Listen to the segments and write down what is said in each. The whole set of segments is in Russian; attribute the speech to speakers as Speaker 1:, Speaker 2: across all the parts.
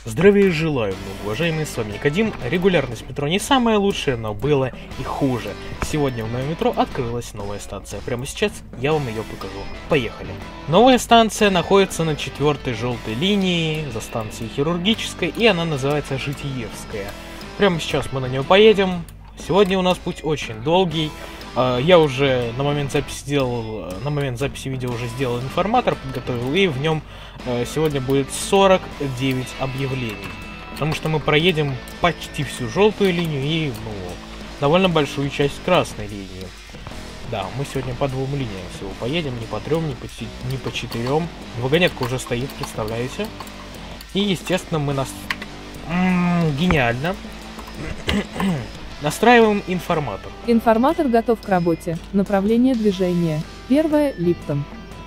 Speaker 1: Здравия желаю, многоуважаемые, с вами Никодим. Регулярность метро не самая лучшая, но было и хуже. Сегодня в моем метро открылась новая станция. Прямо сейчас я вам ее покажу. Поехали. Новая станция находится на 4-й желтой линии, за станцией Хирургической, и она называется Житиевская. Прямо сейчас мы на нее поедем. Сегодня у нас путь очень долгий. Я уже на момент записи видео уже сделал информатор, подготовил, и в нем сегодня будет 49 объявлений. Потому что мы проедем почти всю желтую линию и довольно большую часть красной линии. Да, мы сегодня по 2 линиям всего поедем, не по 3, не по 4. Вагонетка уже стоит, представляете? И, естественно, мы гениально настраиваем информатор.
Speaker 2: Информатор готов к работе. Направление движения. Первое — Липтон.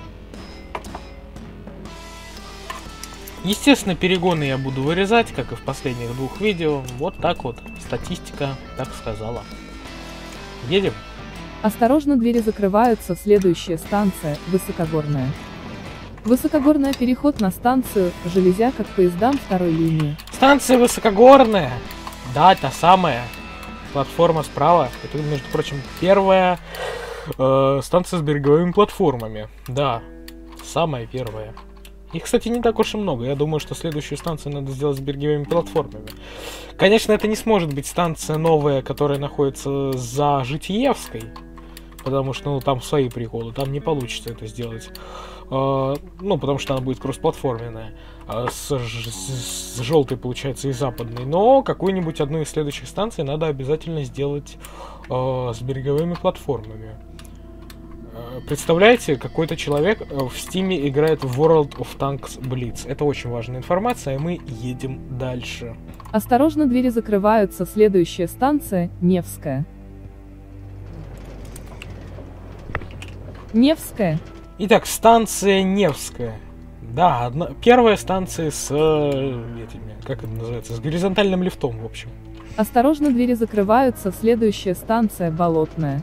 Speaker 1: Естественно, перегоны я буду вырезать, как и в последних 2 видео. Вот так вот. Статистика так сказала. Едем.
Speaker 2: Осторожно, двери закрываются. Следующая станция — Высокогорная. Высокогорная — переход на станцию Железяка к поездам 2-й линии.
Speaker 1: Станция Высокогорная. Да, та самая. Платформа справа. Это, между прочим, первая станция с береговыми платформами. Да, самая первая. Их, кстати, не так уж и много. Я думаю, что следующую станцию надо сделать с береговыми платформами. Конечно, это не сможет быть станция новая, которая находится за Житиевской. Потому что, там свои приколы. Там не получится это сделать. Потому что она будет кроссплатформенная. С желтой, получается, и западной. Но какую-нибудь одну из следующих станций надо обязательно сделать с береговыми платформами. Представляете, какой-то человек в Стиме играет в World of Tanks Blitz. Это очень важная информация, и мы едем дальше.
Speaker 2: Осторожно, двери закрываются. Следующая станция — Невская. Невская.
Speaker 1: Итак, станция Невская. Да, первая станция с как это называется, с горизонтальным лифтом, в общем.
Speaker 2: Осторожно, двери закрываются. Следующая станция — Болотная.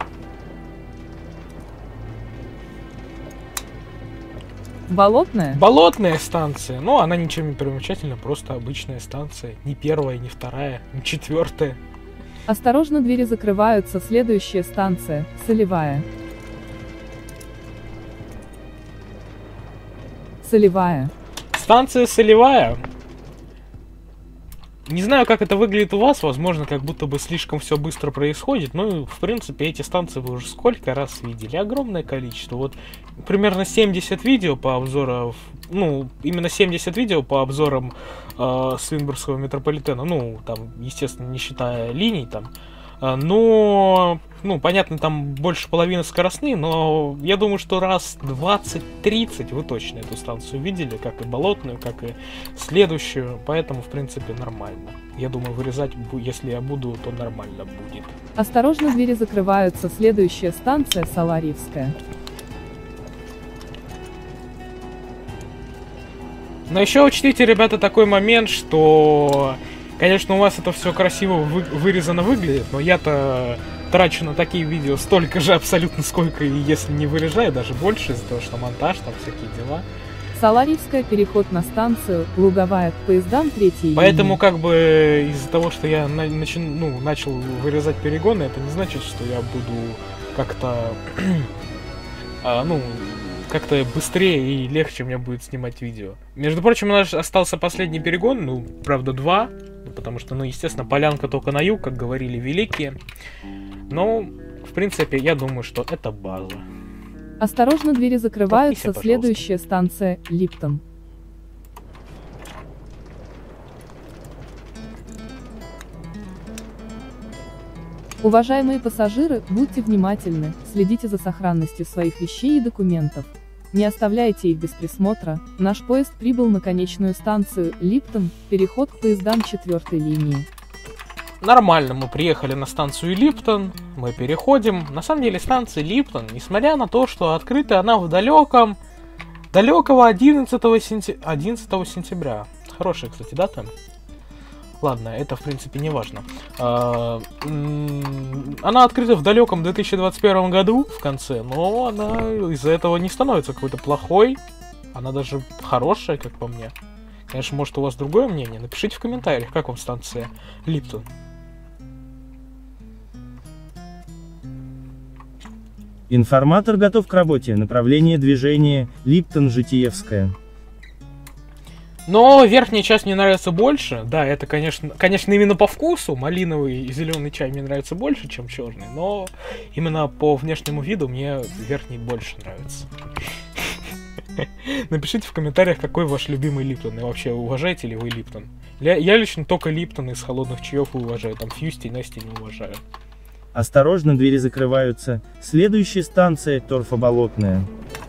Speaker 2: Болотная?
Speaker 1: Болотная станция. Но она ничем не примечательна, просто обычная станция. Не первая, не вторая, не 4-я.
Speaker 2: Осторожно, двери закрываются. Следующая станция — Солевая. Солевая.
Speaker 1: Станция Солевая. Не знаю, как это выглядит у вас, возможно, как будто бы слишком все быстро происходит, но, в принципе, эти станции вы уже сколько раз видели, огромное количество. Вот примерно 70 видео по обзорам, именно 70 видео по обзорам Свинбургского метрополитена, там, естественно, не считая линий там, но, понятно, там больше половины скоростные, но я думаю, что раз 20-30 вы точно эту станцию видели, как и Болотную, как и следующую, поэтому, в принципе, нормально. Я думаю, вырезать, если я буду, то нормально будет.
Speaker 2: Осторожно, двери закрываются. Следующая станция — Саларьевская.
Speaker 1: Но еще учтите, ребята, такой момент, что... Конечно, у вас это все красиво вырезано выглядит, но я-то трачу на такие видео столько же абсолютно, сколько и если не вырезаю, даже больше, из-за того, что монтаж, там всякие дела.
Speaker 2: Саларьевская — переход на станцию Луговая к поездам 3-й линии.
Speaker 1: Поэтому, из-за того, что я начал вырезать перегоны, это не значит, что я буду как-то, как-то быстрее и легче мне будет снимать видео. Между прочим, у нас остался последний перегон, правда 2, потому что, естественно, полянка только на юг, как говорили великие. Но, в принципе, я думаю, что это база.
Speaker 2: Осторожно, двери закрываются.
Speaker 1: Подпися,
Speaker 2: следующая станция — Липтон. Уважаемые пассажиры, будьте внимательны, следите за сохранностью своих вещей и документов. Не оставляйте их без присмотра. Наш поезд прибыл на конечную станцию Липтон, переход к поездам 4-й линии.
Speaker 1: Нормально, мы приехали на станцию Липтон, мы переходим. На самом деле станция Липтон, несмотря на то, что открыта она в далекого 11 сентября. Хорошая, кстати, дата. Ладно, это в принципе не важно. Она открыта в далеком 2021 году в конце, но она из-за этого не становится какой-то плохой. Она даже хорошая, как по мне. Конечно, может, у вас другое мнение? Напишите в комментариях, как вам станция Липтон.
Speaker 3: Информатор готов к работе. Направление движения Липтон-Житиевская.
Speaker 1: Но верхняя часть мне нравится больше. Да, это, конечно, именно по вкусу. Малиновый и зеленый чай мне нравится больше, чем черный. Но именно по внешнему виду мне верхний больше нравится. Напишите в комментариях, какой ваш любимый Липтон. И вообще, уважаете ли вы Липтон? Я лично только Липтон из холодных чаев уважаю. Там Фьюсти и Насти не уважаю.
Speaker 3: Осторожно, двери закрываются. Следующая станция Торфоболотная.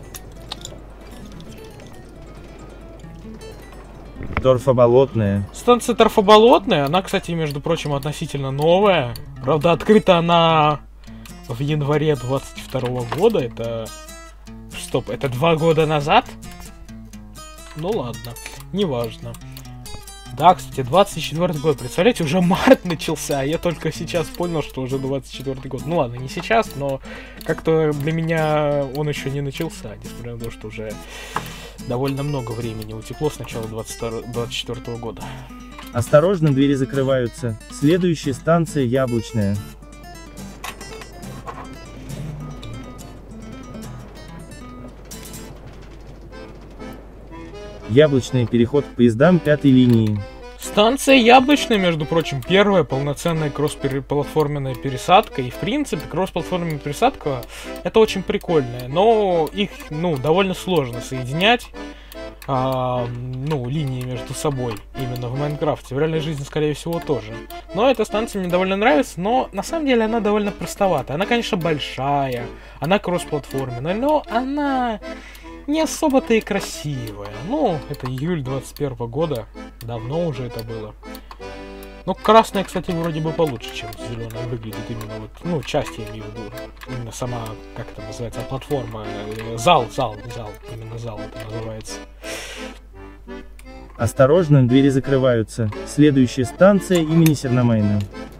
Speaker 3: Торфоболотная.
Speaker 1: Станция Торфоболотная, она, кстати, между прочим, относительно новая. Правда, открыта она в январе 22 года. Это... Стоп, это 2 года назад? Ну ладно, неважно. Да, кстати, 24 год. Представляете, уже март начался, а я только сейчас понял, что уже 24 год. Ну ладно, не сейчас, но как-то для меня он еще не начался, несмотря на то, что уже довольно много времени утекло с начала 24 года.
Speaker 3: Осторожно, двери закрываются. Следующая станция Яблочная. Яблочный переход к поездам 5-й линии.
Speaker 1: Станция Яблочная, между прочим, первая полноценная кросс-платформенная пересадка. И, в принципе, кросс-платформенная пересадка это очень прикольная. Но их, довольно сложно соединять, линии между собой. Именно в Майнкрафте. В реальной жизни, скорее всего, тоже. Но эта станция мне довольно нравится. Но, на самом деле, она довольно простовата. Она, конечно, большая. Она кросс-платформенная. Но она... не особо-то и красивая. Ну, это июль 21 года. Давно уже это было. Ну, красная, кстати, вроде бы получше, чем зеленая выглядит именно вот. Часть я имею в виду. Именно сама, как это называется, платформа. Зал. Именно зал это называется.
Speaker 3: Осторожно, двери закрываются. Следующая станция имени Серномайна.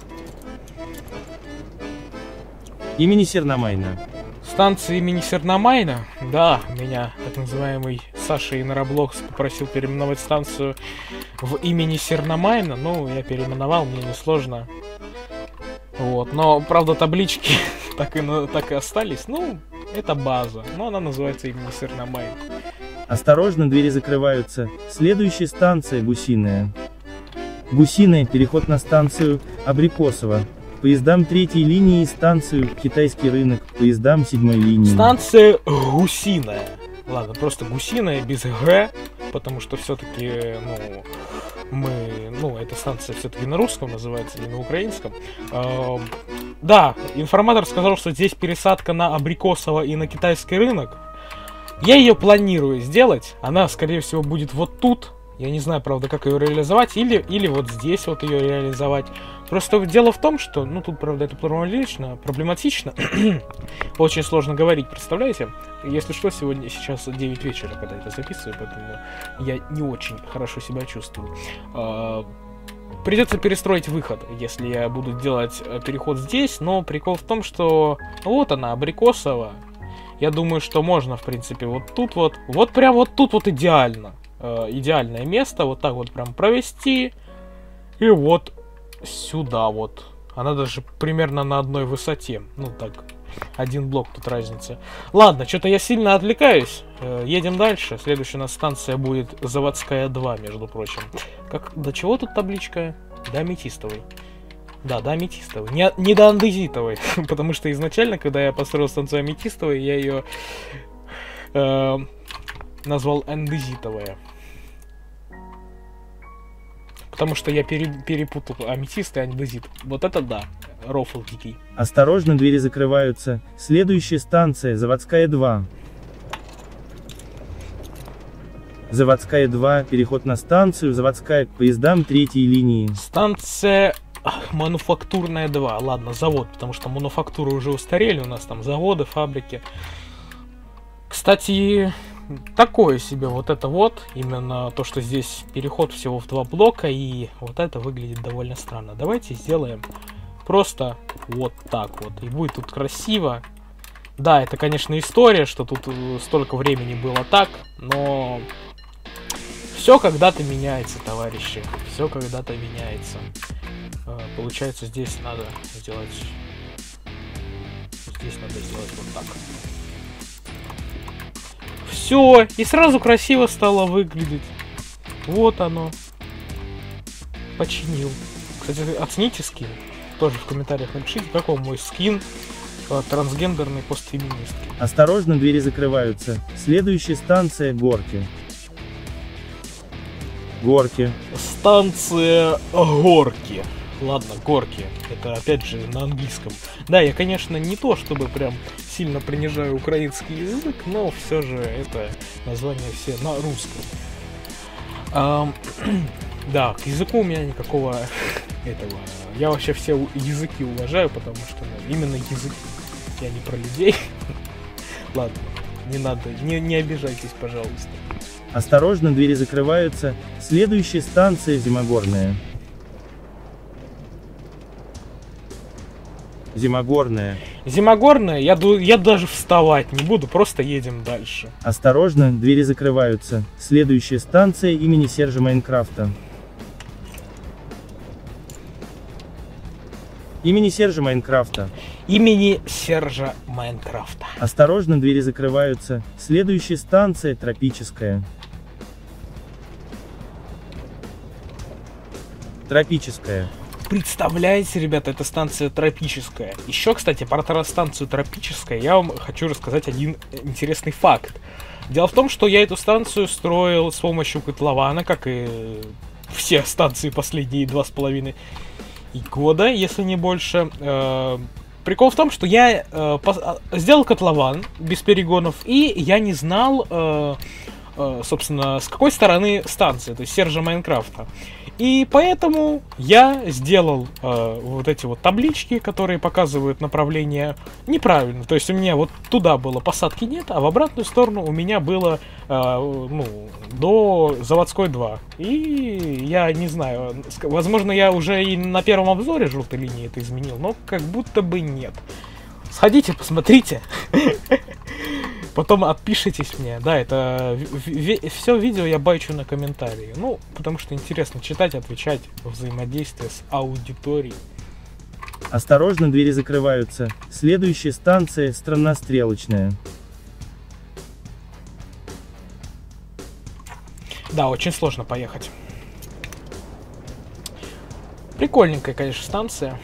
Speaker 3: Имени Серномайна.
Speaker 1: Станция имени Серномайна. Да, меня так называемый Саша Инороблокс попросил переименовать станцию в имени Серномайна. Ну, я переименовал, мне несложно. Вот, но, правда, таблички так и остались. Ну, это база, но она называется имени Серномайна.
Speaker 3: Осторожно, двери закрываются. Следующая станция Гусиная. Гусиная, переход на станцию Абрикосово. Поездам 3-й линии, станцию Китайский рынок, поездам 7-й линии.
Speaker 1: Станция Гусиная. Ладно, просто Гусиная без Г, потому что все-таки, эта станция все-таки на русском называется, не на украинском. Да, информатор сказал, что здесь пересадка на Абрикосово и на Китайский рынок. Я ее планирую сделать. Она, скорее всего, будет вот тут. Я не знаю, правда, как ее реализовать. Или вот здесь вот ее реализовать. Просто дело в том, что, тут, правда, это проблематично. Очень сложно говорить, представляете? Если что, сейчас 9 вечера, когда это записываю, поэтому я не очень хорошо себя чувствую. Придется перестроить выход, если я буду делать переход здесь. Но прикол в том, что вот она, Абрикосова. Я думаю, что можно, в принципе, вот тут вот. Вот прям вот тут вот идеально. Идеальное место. Вот так вот прям провести. И вот сюда вот. Она даже примерно на одной высоте. Ну так, один блок тут разница. Ладно, что-то я сильно отвлекаюсь. Едем дальше. Следующая у нас станция будет Заводская 2, между прочим. До чего тут табличка? До Аметистовой. Да, до Аметистовой. Не до Андезитовой. Потому что изначально, когда я построил станцию Аметистовой, я ее назвал Андезитовая. Потому что я перепутал аметист и андезит. Вот это да, рофл дикий.
Speaker 3: Осторожно, двери закрываются. Следующая станция Заводская 2. Заводская 2, переход на станцию Заводская к поездам 3-й линии.
Speaker 1: Станция Мануфактурная 2. Ладно, завод, потому что мануфактуры уже устарели. У нас там заводы, фабрики. Кстати, такое себе вот это вот. Именно то, что здесь переход всего в 2 блока. И вот это выглядит довольно странно. Давайте сделаем просто вот так вот. И будет тут красиво. Да, это, конечно, история, что тут столько времени было так. Но Все когда-то меняется, товарищи. Все когда-то меняется. Получается, здесь надо сделать... Здесь надо сделать вот так. Все, и сразу красиво стало выглядеть. Вот оно. Починил. Кстати, оцените скин. Тоже в комментариях напишите, как вам мой скин трансгендерной постфеминистки.
Speaker 3: Осторожно, двери закрываются. Следующая станция Горки. Горки.
Speaker 1: Станция Горки. Ладно, Горки. Это опять же на английском. Да, я, конечно, не то чтобы прям сильно принижаю украинский язык, но все же это название все на русском. Да, к языку у меня никакого этого. Я вообще все языки уважаю, потому что именно язык. Я не про людей. Ладно, не надо, не обижайтесь, пожалуйста.
Speaker 3: Осторожно, двери закрываются. Следующая станция Зимогорная. Зимогорная.
Speaker 1: Зимогорная, я даже вставать не буду, просто едем дальше.
Speaker 3: Осторожно, двери закрываются. Следующая станция имени Сержа Майнкрафта. Имени Сержа Майнкрафта.
Speaker 1: Имени Сержа Майнкрафта.
Speaker 3: Осторожно, двери закрываются. Следующая станция Тропическая. Тропическая.
Speaker 1: Представляете, ребята, это станция Тропическая. Еще, кстати, про станцию Тропическая я вам хочу рассказать один интересный факт. Дело в том, что я эту станцию строил с помощью котлована, как и все станции последние 2,5 года, если не больше. Прикол в том, что я сделал котлован без перегонов, и я не знал, собственно, с какой стороны станция, то есть Сержа Майнкрафта. И поэтому я сделал вот эти вот таблички, которые показывают направление неправильно. То есть у меня вот туда было посадки нет, а в обратную сторону у меня было до Заводской 2. И я не знаю, возможно, я уже и на первом обзоре желтой линии это изменил, но как будто бы нет. Сходите, посмотрите. Потом отпишитесь мне. Да, это все видео я бачу на комментарии. Ну, потому что интересно читать, отвечать, взаимодействие с аудиторией.
Speaker 3: Осторожно, двери закрываются. Следующая станция Страннострелочная.
Speaker 1: Да, очень сложно поехать. Прикольненькая, конечно, станция.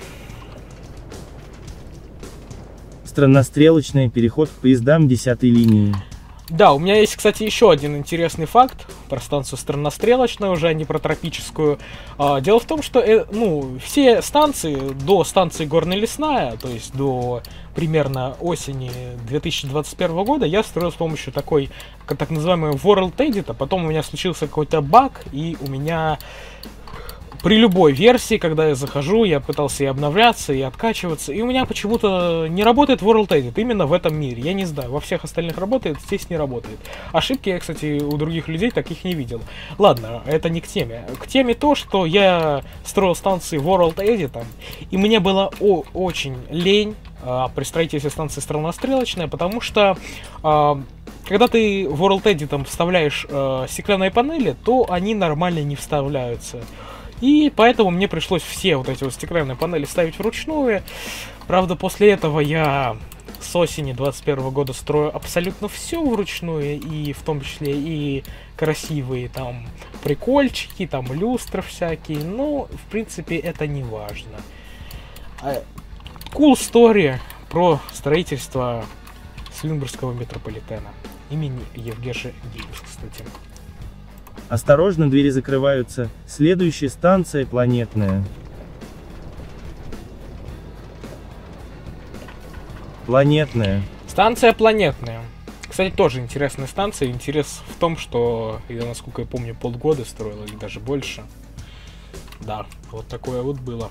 Speaker 3: Страннострелочная, переход к поездам 10-й линии.
Speaker 1: Да, у меня есть, кстати, еще один интересный факт про станцию Страннострелочная, уже, а не про Тропическую. Дело в том, что все станции до станции Горно-Лесная, то есть до примерно осени 2021 года, я строил с помощью такой, так называемой World Edit. Потом у меня случился какой-то баг, и у меня... При любой версии, когда я захожу, я пытался и обновляться, и откачиваться, и у меня почему-то не работает World Edit именно в этом мире. Я не знаю, во всех остальных работает, здесь не работает. Ошибки я, кстати, у других людей таких не видел. Ладно, это не к теме. К теме то, что я строил станции World Edit, и мне было очень лень при строительстве станции Страннострелочная, потому что... Когда ты World Edit вставляешь стеклянные панели, то они нормально не вставляются. И поэтому мне пришлось все вот эти вот стеклянные панели ставить вручную. Правда, после этого я с осени 2021 года строю абсолютно все вручную, и в том числе и красивые там прикольчики, там люстры всякие. Но, в принципе, это не важно. Cool story про строительство Слюнбургского метрополитена. Имени Евгеша Геймс, кстати.
Speaker 3: Осторожно, двери закрываются. Следующая станция Планетная. Планетная.
Speaker 1: Станция Планетная. Кстати, тоже интересная станция. Интерес в том, что я, насколько я помню, полгода строил, или даже больше. Да, вот такое вот было.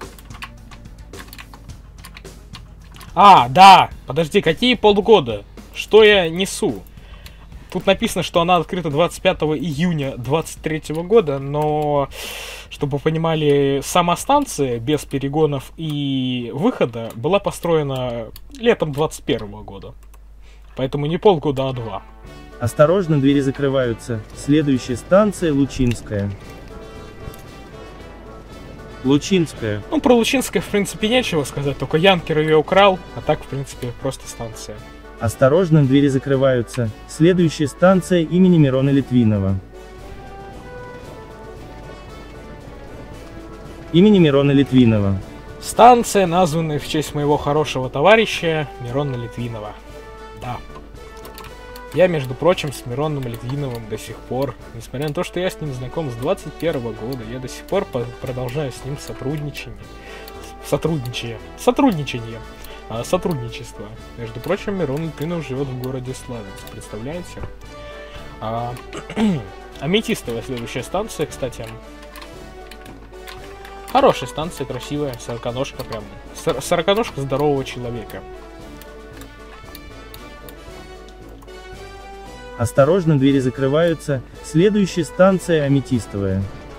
Speaker 1: Да! Подожди, какие полгода? Что я несу? Тут написано, что она открыта 25 июня 2023 года, но, чтобы вы понимали, сама станция без перегонов и выхода была построена летом 2021 года. Поэтому не полгода, а 2.
Speaker 3: Осторожно, двери закрываются. Следующая станция Лучинская. Лучинская.
Speaker 1: Ну, про Лучинское, в принципе, нечего сказать, только Янкер ее украл, а так, в принципе, просто станция.
Speaker 3: Осторожно, двери закрываются. Следующая станция имени Мирона Литвинова. Имени Мирона Литвинова.
Speaker 1: Станция, названная в честь моего хорошего товарища Мирона Литвинова. Да. Я, между прочим, с Мироном Литвиновым до сих пор, несмотря на то, что я с ним знаком с 21 года, я до сих пор продолжаю с ним сотрудничество. Между прочим, Мирон Литвинов живет в городе Славянск, представляете? Аметистовая следующая станция, кстати. Хорошая станция, красивая, сороконожка прям. Сороконожка здорового человека.
Speaker 3: Осторожно, двери закрываются. Следующая станция Аметистовая.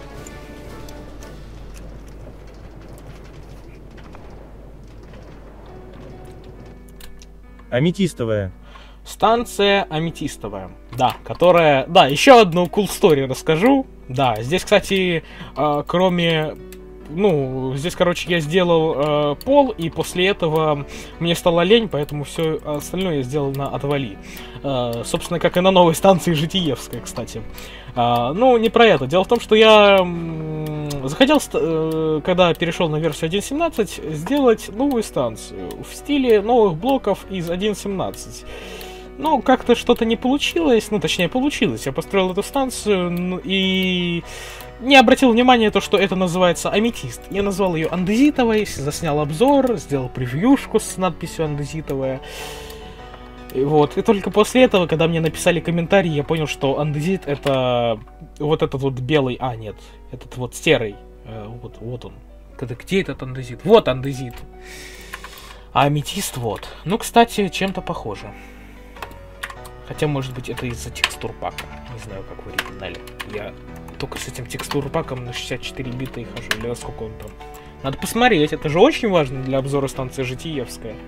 Speaker 3: Аметистовая.
Speaker 1: Станция Аметистовая. Да, которая... Да, еще одну cool story расскажу. Да, здесь, кстати, кроме... Ну, здесь, короче, я сделал пол, и после этого мне стало лень, поэтому все остальное я сделал на отвали. Собственно, как и на новой станции Житиевская, кстати. Ну, не про это. Дело в том, что я захотел, когда перешел на версию 1.17, сделать новую станцию в стиле новых блоков из 1.17. Ну, как-то что-то не получилось, ну, точнее, получилось. Я построил эту станцию и не обратил внимания то, что это называется Аметист. Я назвал ее Андезитовой, заснял обзор, сделал превьюшку с надписью Андезитовая. И вот, и только после этого, когда мне написали комментарий, я понял, что андезит это вот этот вот белый, нет, этот вот серый. Вот он. Где этот андезит? Вот андезит. А аметист вот. Ну, кстати, чем-то похоже. Хотя, может быть, это из-за текстур пака. Не знаю, как в оригинале. Я только с этим текстур паком на 64 бита и хожу. Или насколько он там. Надо посмотреть. Это же очень важно для обзора станции Житиевская.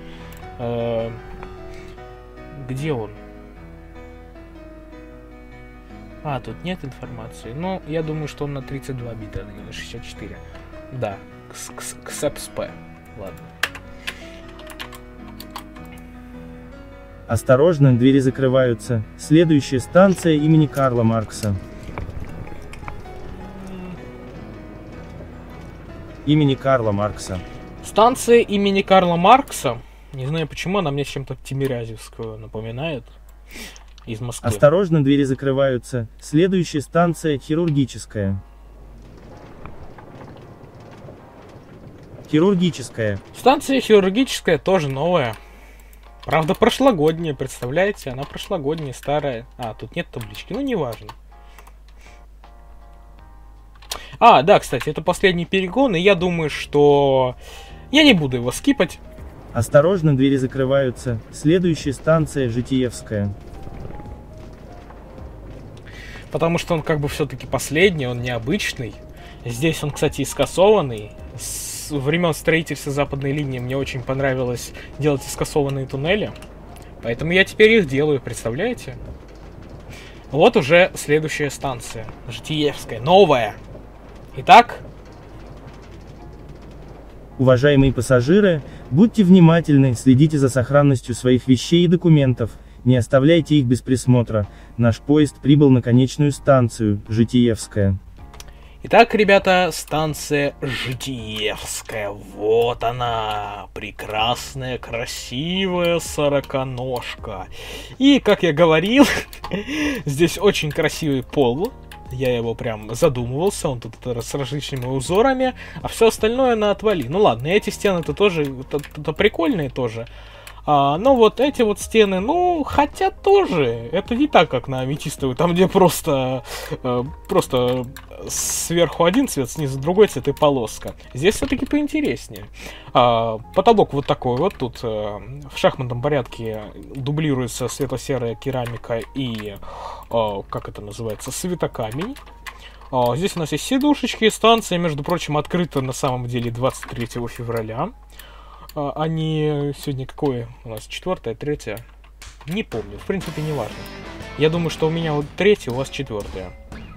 Speaker 1: Где он? Тут нет информации. Ну, я думаю, что он на 32 бита, а не на 64. Да. КСП. Ладно.
Speaker 3: Осторожно, двери закрываются. Следующая станция имени Карла Маркса. Имени Карла Маркса.
Speaker 1: Станция имени Карла Маркса. Не знаю почему, она мне чем-то Тимирязевскую напоминает. Из Москвы.
Speaker 3: Осторожно, двери закрываются. Следующая станция Хирургическая. Хирургическая.
Speaker 1: Станция Хирургическая тоже новая. Правда, прошлогодняя, представляете? Она прошлогодняя, старая. Тут нет таблички, ну неважно. Да, кстати, это последний перегон, и я думаю, что я не буду его скипать.
Speaker 3: Осторожно, двери закрываются. Следующая станция Житиевская.
Speaker 1: Потому что он как бы все-таки последний, он необычный. Здесь он, кстати, искосованный. С времен строительства западной линии мне очень понравилось делать искосованные туннели. Поэтому я теперь их делаю, представляете? Вот уже следующая станция. Житиевская, новая. Итак...
Speaker 3: Уважаемые пассажиры, будьте внимательны, следите за сохранностью своих вещей и документов, не оставляйте их без присмотра. Наш поезд прибыл на конечную станцию, Житиевская.
Speaker 1: Итак, ребята, станция Житиевская. Вот она, прекрасная, красивая сороконожка. И, как я говорил, здесь очень красивый пол. Я его прям задумывался, он тут с различными узорами, а все остальное на отвали. Ну ладно, эти стены-то тоже, это прикольные тоже. Но вот эти вот стены, ну, хотя тоже, это не так, как на аметистовой, там где просто сверху один цвет, снизу другой цвет и полоска. Здесь все-таки поинтереснее. Потолок вот такой вот, тут в шахматном порядке дублируется светло-серая керамика и, как это называется, светокамень. Здесь у нас есть сидушечки, станция, между прочим, открыта на самом деле 23 февраля. Они сегодня какое у нас? 4-е, 3-е? Не помню, в принципе, не важно. Я думаю, что у меня вот 3-я, у вас 4-я.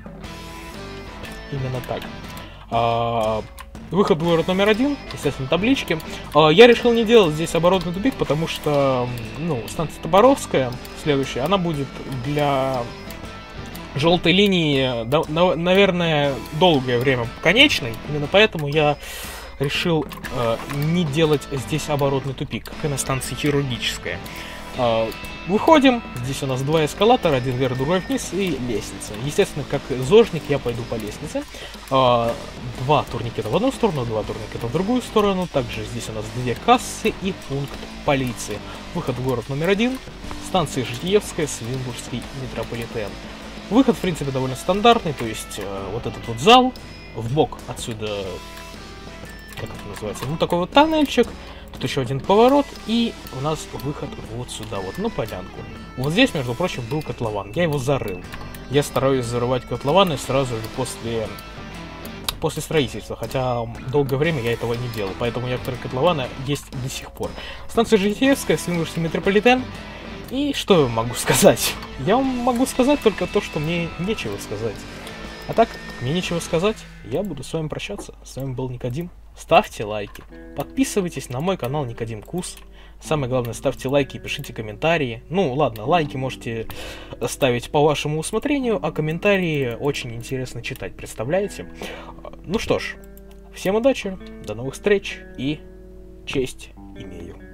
Speaker 1: Именно так. Выход в город номер 1, естественно, таблички. Я решил не делать здесь оборотный тупик, потому что, ну, станция Тоборовская, следующая, она будет для желтой линии, наверное, долгое время конечной. Именно поэтому я решил не делать здесь оборотный тупик, как и на станции хирургическая. Выходим, здесь у нас 2 эскалатора, один вверх, другой вниз и лестница. Естественно, как зожник я пойду по лестнице. 2 турникета в одну сторону, 2 турникета в другую сторону. Также здесь у нас 2 кассы и пункт полиции. Выход в город номер 1, станция Житиевская, Свинбургский метрополитен. Выход, в принципе, довольно стандартный, то есть вот этот вот зал, вбок отсюда, как это называется, ну такой вот тоннельчик. Тут еще один поворот, и у нас выход вот сюда, вот, на полянку. Вот здесь, между прочим, был котлован. Я его зарыл. Я стараюсь зарывать котлованы сразу же после строительства, хотя долгое время я этого не делал, поэтому некоторые котлованы есть до сих пор. Станция Житиевская, Свинбургский метрополитен. И что я могу сказать? Я могу сказать только то, что мне нечего сказать. А так, мне нечего сказать, я буду с вами прощаться. С вами был Никодим. Ставьте лайки, подписывайтесь на мой канал Никодим Кус. Самое главное, ставьте лайки и пишите комментарии. Ну ладно, лайки можете ставить по вашему усмотрению, а комментарии очень интересно читать, представляете? Ну что ж, всем удачи, до новых встреч и честь имею.